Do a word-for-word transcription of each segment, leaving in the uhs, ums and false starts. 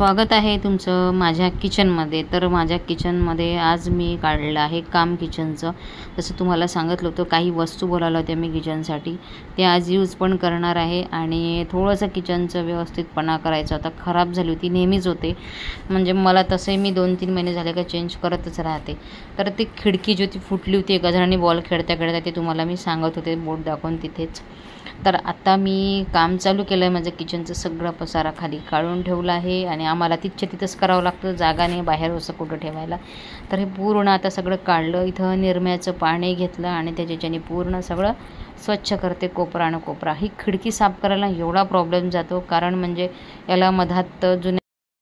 स्वागत आहे तुमचं माझ्या किचनमध्ये। तर माझ्या किचनमध्ये आज मी काढलेलं आहे काम किचनचं। जसं तुम्हाला सांगितलं होतं काही वस्तू बोलावल्या होत्या मी किचनसाठी, ते आज यूज पण करणार आहे। आणि थोडंसं किचनचं व्यवस्थितपणा करायचं होता, खराब झाली होती, नेहमीच होते। म्हणजे मला तसंही मी दोन तीन महिने झाले का चेंज करतच राहते। तर ती खिडकी जी होती फुटली होती, एका जणांनी बॉल खेळता खेळता, ते तुम्हाला मी सांगत होते बोर्ड दाखवून तिथेच। तर आता मी काम चालू केलं आहे, माझं किचनचं सगळं पसारा खाली काढून ठेवला आहे। आणि आम्हाला तिथच्या तिथंच करावं लागतं, जागा नाही बाहेर असं कुठं ठेवायला। तर हे पूर्ण आता सगळं काढलं, इथं निरम्याचं पाणी घेतलं आणि त्याच्याने पूर्ण सगळं स्वच्छ करते, कोपरा आणि कोपरा। ही खिडकी साफ करायला एवढा प्रॉब्लेम जातो, कारण म्हणजे याला मधात जुन्या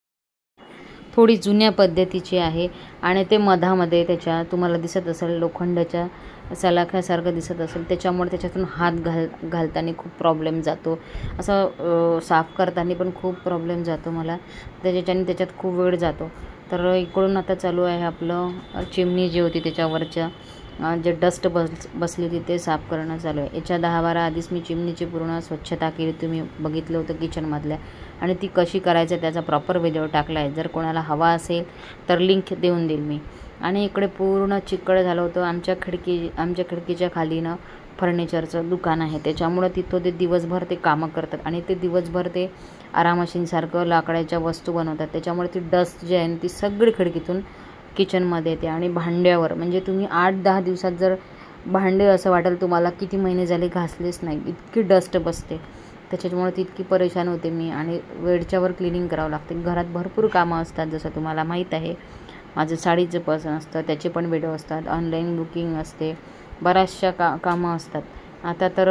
थोडी जुन्या पद्धतीची आहे आणि ते मधामध्ये त्याच्या तुम्हाला दिसत असेल लोखंडाच्या सलाख्यासारखं दिसत असेल, त्याच्यामुळे त्याच्यातून हात घाल घालताना खूप प्रॉब्लेम जातो। असं साफ करताना पण खूप प्रॉब्लेम जातो मला, त्याच्याने त्याच्यात खूप वेळ जातो। तर इकडून आता चालू आहे आपलं चिमणी जी होती त्याच्यावरच्या जे डस्ट बस बसली होती ते साफ करणं चालू आहे। याच्या दहा बारा आधीच मी चिमणीची पूर्ण स्वच्छता केली, तुम्ही बघितलं होतं किचनमधल्या। आणि ती कशी करायचं त्याचा प्रॉपर व्हिडिओ टाकला आहे, जर कोणाला हवा असेल तर लिंक देऊन देईल मी। आणि इकडे पूर्ण चिकट झालं होतं। आमच्या खिडकी आमच्या खिडकीच्या खाली ना फर्निचरचं दुकान आहे, त्याच्यामुळं तिथं ते दिवसभर ते कामं करतात आणि ते दिवसभर ते आरामशीनसारखं लाकडाच्या वस्तू बनवतात। त्याच्यामुळे ती डस्ट जी आहे ना ती सगळी खिडकीतून किचनमध्ये येते। आणि भांड्यावर म्हणजे तुम्ही आठ दहा दिवसात जर भांडे असं वाटेल तुम्हाला किती महिने झाले घासलेच नाही, इतकी डस्ट बसते। त्याच्यामुळे तितकी परेशान होते मी आणि वेळच्यावर क्लिनिंग करावं लागते। घरात भरपूर कामं असतात, जसं तुम्हाला माहीत आहे। माझं साडीचं पसंत असतं, त्याचे पण व्हिडिओ असतात, ऑनलाईन बुकिंग असते, बऱ्याचशा का कामं असतात। आता तर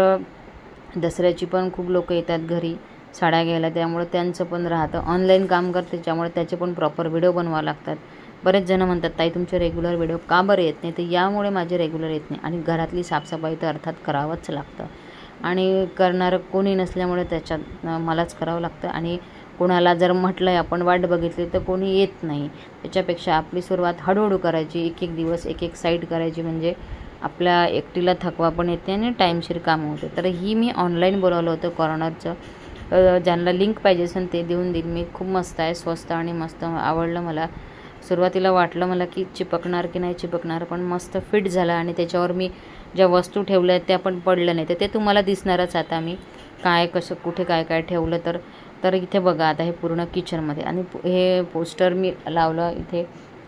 दसऱ्याची पण खूप लोक येतात घरी साड्या घ्यायला, त्यामुळे त्यांचं पण राहतं ऑनलाईन काम करते, त्याच्यामुळे त्याचे पण प्रॉपर व्हिडिओ बनवावं लागतात। बरेच जण म्हणतात ताई तुमचे रेग्युलर व्हिडिओ का बरं येत नाही, तर यामुळे माझे रेग्युलर येत नाही। आणि घरातली साफसफाई तर अर्थात करावंच लागतं आणि करणारं कोणी नसल्यामुळे त्याच्यात मलाच करावं लागतं। आणि कोणाला जर म्हटलं आहे आपण वाट बघितली तर कोणी येत नाही, त्याच्यापेक्षा आपली सुरुवात हळूहळू करायची, एक एक दिवस एक एक साईड करायची, म्हणजे आपल्या एकटीला थकवा पण येते आणि टाईमशीर कामं होते। तर ही मी ऑनलाईन बोलावलं होतं कॉर्नरचं, ज्यांना लिंक पाहिजे असेल ते देऊन देईल मी। खूप मस्त आहे, स्वस्त आणि मस्त आवडलं मला। सुरुवातीला वाटलं मला की चिपकणार की नाही चिपकणार, पण मस्त फिट झाला। आणि त्याच्यावर मी ज्या वस्तू ठेवल्या त्या पण पडलं नाही, तर ते तुम्हाला दिसणारच आता मी काय कसं कुठे काय काय ठेवलं। तर तर इथे बघा आता हे पूर्ण किचनमध्ये, आणि हे पोस्टर मी लावलं इथे,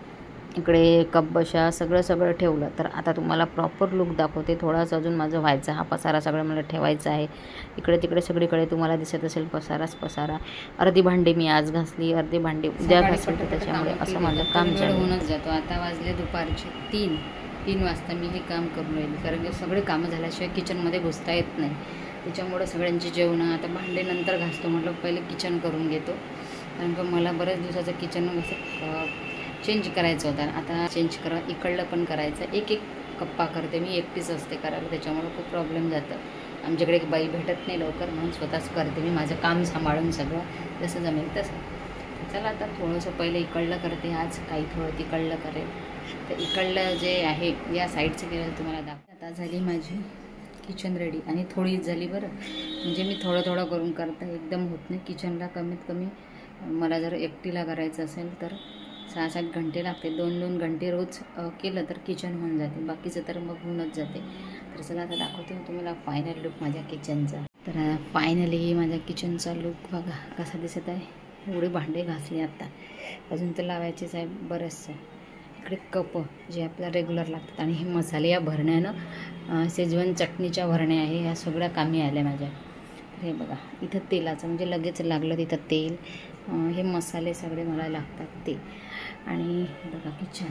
इकडे कप बशा सगळं सगळं ठेवलं। तर आता तुम्हाला प्रॉपर लुक दाखवते। थोडासा अजून माझं व्हायचा हा पसारा सगळं मला ठेवायचा आहे। इकडे तिकडे सगळीकडे तुम्हाला दिसत असेल पसाराच पसारा। अर्धी भांडी मी आज घासली, अर्धी भांडी उद्या घासली, तर त्याच्यामुळे असं माझं काम चालू होऊनच जातो। आता वाजले दुपारचे तीन तीन वाजता मी हे काम करून राहिली, कारण की सगळे कामं झाल्याशिवाय किचनमध्ये घुसता येत नाही। त्याच्यामुळे सगळ्यांची जेवणं आता भांडे नंतर घासतो, म्हटलं पहिले किचन करून घेतो, कारण का मला बऱ्याच दिवसाचं किचन कसं चेंज करायचं होतं। आता चेंज करा, इकडलं पण करायचं, एक एक कप्पा करते मी, एकटीच असते करायला, त्याच्यामुळे खूप प्रॉब्लेम जातं। आमच्याकडे एक बाई भेटत नाही लवकर, म्हणून स्वतःच करते मी माझं काम सांभाळून सगळं जसं जमेल तसं। चला आता थोडंसं पहिले इकडलं करते, आज काही थोडं तिकडलं करेल। तर इकडलं जे आहे या साईडचं केलं तुम्हाला दाखव। आता झाली माझी किचन रेडी, आणि थोडीच झाली बरं, म्हणजे मी थोडं थोडं करून करता एकदम होत नाही। किचनला कमीत कमी मला जर एकटीला करायचं असेल तर सहा सात घंटे लागते, दोन दोन घंटे रोज केलं तर किचन होऊन जाते, बाकीचं तर मग होऊनच जाते। तर चला आता दाखवते मी तुम्हाला फायनल लुक माझ्या किचनचा। तर फायनली माझ्या किचनचा लुक बघा कसा दिसत आहे। एवढे भांडे घासले आता, अजून तर लावायचेच आहे बरंचसं। इकडे कप जे आपल्याला रेग्युलर लागतात, आणि हे मसाले या भरण्यानं शेजवान चटणीच्या भरण्या आहे, ह्या सगळ्या कामी आल्या माझ्या। तर हे बघा इथं तेलाचं म्हणजे लगेच लागलं तिथं तेल, हे मसाले सगळे मला लागतात ते। आणि बघा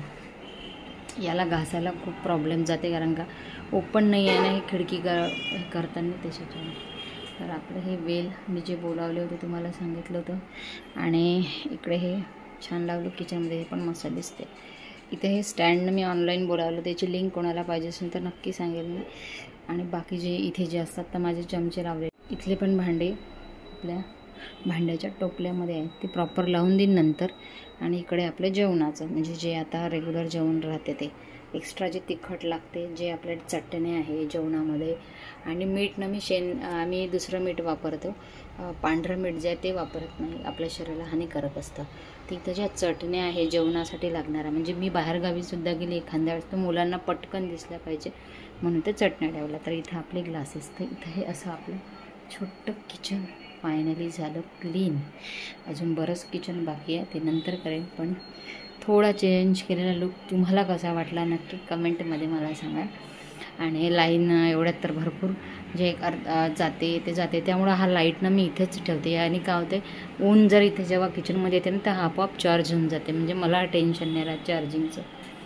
किचन याला घासायला खूप प्रॉब्लेम जाते, कारण का ओपन नाही आहे ना हे खिडकी कर हे करताना त्याच्यामुळे। तर आपलं हे वेल मी जे बोलावले होते तुम्हाला सांगितलं होतं, आणि इकडे हे छान लावलं किचनमध्ये, हे पण मस्त दिसते। इथे हे स्टँड मी ऑनलाईन बोलावलं, त्याची लिंक कोणाला पाहिजे असेल तर नक्की सांगेल मी। आणि बाकी जे इथे जे असतात तर माझे चमचे लावले, इथले पण भांडे आपल्या भांड्याच्या टोपल्यामध्ये आहेत, ते प्रॉपर लावून देईन नंतर। आणि इकडे आपलं जेवणाचं म्हणजे जे आता रेग्युलर जेवण राहते ते, एक्स्ट्रा जे तिखट लागते, जे आपल्या चटणी आहे जेवणामध्ये, आणि मीठ ना मी शेण आम्ही दुसरं मीठ वापरतो, पांढरं मीठ जे आहे ते वापरत नाही, आपल्या शरीराला हानिकारक असतं. तिथं ज्या चटण्या आहे जेवणासाठी लागणारा, म्हणजे मी बाहेरगावीसुद्धा गेली एखाद्या वेळेस तर मुलांना पटकन दिसल्या पाहिजे म्हणून ते चटण्या ठेवल्या. तर इथं आपले ग्लासेस, तर इथं हे असं आपलं छोटं किचन फायनली झालं क्लीन. अजून बरंच किचन बाकी आहे, ते नंतर करेन, पण थोडा चेंज केलेला लुक तुम्हाला कसा वाटला नक्की कमेंटमध्ये मला सांगा. आणि लाईन एवढ्यात तर भरपूर जे एक अर्धा जाते ते जाते, त्यामुळं हा लाईट ना मी इथेच ठेवते. आणि काय होते, ऊन जर इथे जेव्हा किचनमध्ये येते ना तर आपोआप चार्ज होऊन जाते, म्हणजे मला टेन्शन नाही राहत चार्जिंगचं.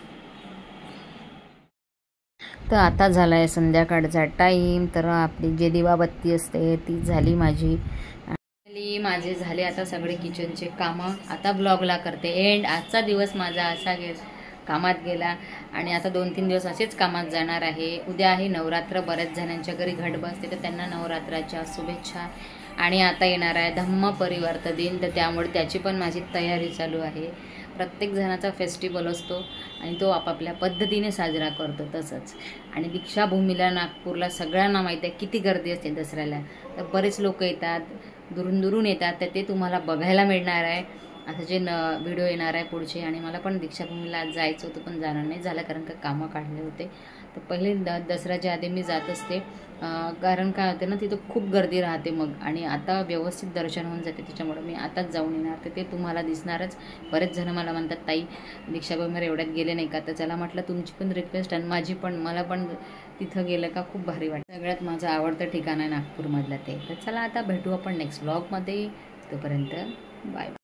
तर आता झाला आहे संध्याकाळचा टाईम, तर आपली जे दिवाबत्ती असते ती झाली माझी. माझे झाले आता सगळे किचनचे कामं. आता ब्लॉगला करते एंड. आजचा दिवस माझा असा गे कामात गेला आणि आता दोन तीन दिवस असेच कामात जाणार आहे. उद्या आहे नवरात्र, बऱ्याच जणांच्या घरी घट बसते, तर त्यांना नवरात्राच्या शुभेच्छा. आणि आता येणार आहे धम्म परिवर्त दिन, तर त्यामुळे त्याची पण माझी तयारी चालू आहे. प्रत्येक जणाचा फेस्टिवल असतो आणि तो आपापल्या पद्धतीने साजरा करतो तसंच. आणि दीक्षाभूमीला नागपूरला सगळ्यांना माहीत आहे किती गर्दी असते दसऱ्याला, तर बरेच लोक येतात, दुरून दुरून येतात, तर ते तुम्हाला बघायला मिळणार आहे. असं जे न व्हिडिओ येणार आहे पुढचे. आणि मला पण दीक्षाभूमीला आज जायचं होतं पण जाणार नाही झालं, कारण का कामं काढले होते. तर पहिले द दसऱ्याच्या आधी मी जात असते, कारण काय होते ना तिथं खूप गर्दी राहते मग, आणि आता व्यवस्थित दर्शन होऊन जाते, त्याच्यामुळे मी आताच जाऊन येणार. तर ते तुम्हाला दिसणारच. बरेच जण मला म्हणतात ताई दीक्षाभूमीवर एवढ्यात गेले नाही का, तर चला म्हटलं तुमची पण रिक्वेस्ट आणि माझी पण, मला पण तिथं गेलं का खूप भारी वाटतं. सगळ्यात माझं आवडतं ठिकाण आहे नागपूरमधलं ते. तर चला आता भेटू आपण नेक्स्ट व्लॉगमध्ये, तोपर्यंत बाय.